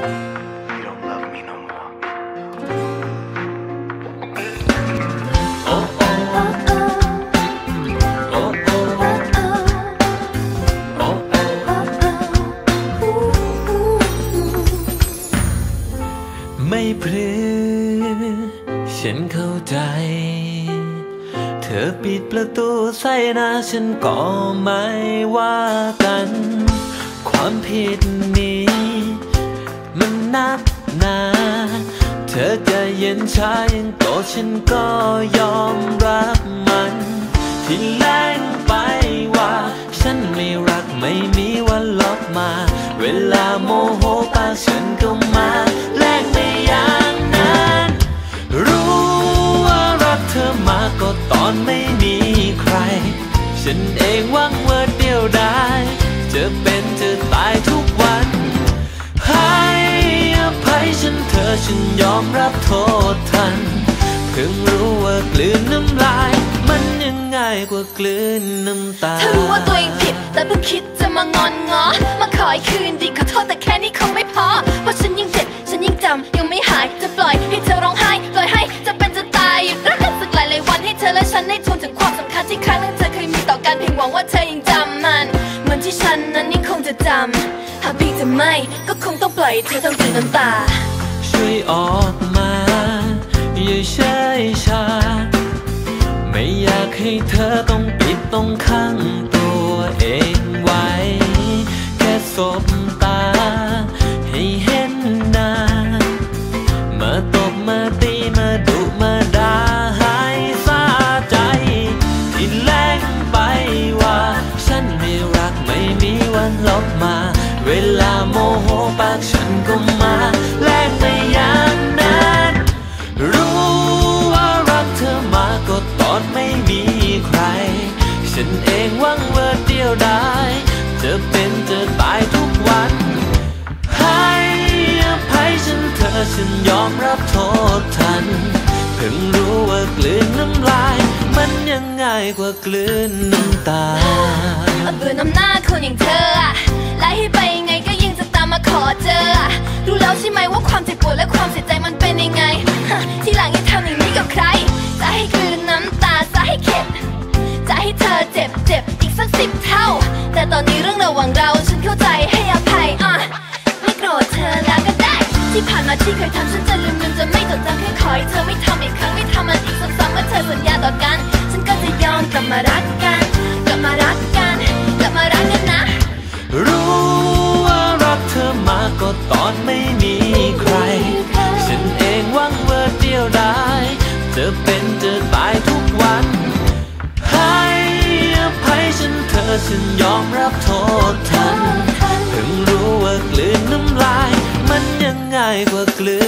You don't love me no more. ไม่พรือฉันเข้าใจเธอปิดประตูใส่หน้าฉันก็ไม่ว่ากันความผิดนี้มันนักหนาเธอจะเย็นชายังโตฉันก็ยอมรับมันที่แรงไปว่าฉันไม่รักไม่มีวันลบมาเวลาโมโหปากฉันก็มาแลกไม่อย่างนั้นรู้ว่ารักเธอมาก็ตอนไม่มีใครฉันเองหวังว่าเดียวดายจะเป็นจะตายทุกวันให้อภัยฉันเธอฉันยอมรับโทษทันเพิ่งรู้ว่ากลืนน้ำลายมันยังง่ายกว่ากลืนน้ำตาเธอรู้ว่าตัวเองผิดแต่เพิ่งคิดจะมางอนง้อมาขอให้คืนดีขอโทษแต่แค่นี้คงไม่พอเพราะฉันยังเจ็บฉันยังจำยังไม่หายจะปล่อยให้เธอร้องไห้ปล่อยให้จะเป็นจะตายหยุดรักกันสักหลายวันให้เธอและฉันได้ทวนถึงความสำคัญที่ครั้งนั้นเธอเคยมีต่อกันเพียงหวังว่าเธอยังจำมันเหมือนที่ฉันนั้นยังคงจะจำหากเพียงจะไม่ก็คงต้องปล่อยเธอต้องกลืนน้ำตาช่วยออกมาอย่าเฉยชาไม่อยากให้เธอต้องปิดต้องขังตัวเองไว้แค่สบตาให้เห็นหน้ามาตบมาตีมาดุมาด่าให้สาใจที่แรงไปว่าฉันไม่รักไม่มีวันลบมาเวลาโมโหปากฉันก็มาแลกไม่อย่างนั้นรู้ว่ารักเธอมาก็ตอนไม่มีใครฉันเองหวังว่าเดียวดายจะเป็นจะตายทุกวันให้อภัยฉันเธอฉันยอมรับโทษทันเพิ่งรู้ว่ากลืนน้ำลายมันยังง่ายกว่ากลืนน้ำตาเบื่อน้ำหน้าคนอย่างเธอไล่ให้ไปยังไงก็ยังจะตามมาขอเจอรู้แล้วใช่ไหมว่าความเจ็บปวดและความเสียใจมันเป็นยังไงที่หลังอย่าทำอย่างนี้กับใครจะให้กลืนน้ำตาจะให้เข็ดจะให้เธอเจ็บอีกสัก10 เท่าแต่ตอนนี้เรื่องระหว่างเราฉันเข้าใจให้อภัยไม่โกรธเธอแล้วก็ได้ที่ผ่านมาที่เคยทำฉันจะลืมจะไม่จดจำแค่ขอให้เธอไม่ทำอีกครั้งไม่ทำมันอีกซ้ำๆเมื่อเธอสัญญาต่อกันฉันก็จะยอมกลับมารักกันกลับมารักกันกลับมารักกันนะรู้ว่ารักเธอมาก็ตอนไม่มีใครฉันเองหวังว่าเดียวดายจะเป็นจะตายทุกวันให้อภัยฉันเธอฉันยอมรับโทษทันเพิ่งรู้ว่ากลืนน้ำลายมันยังง่ายกว่ากลื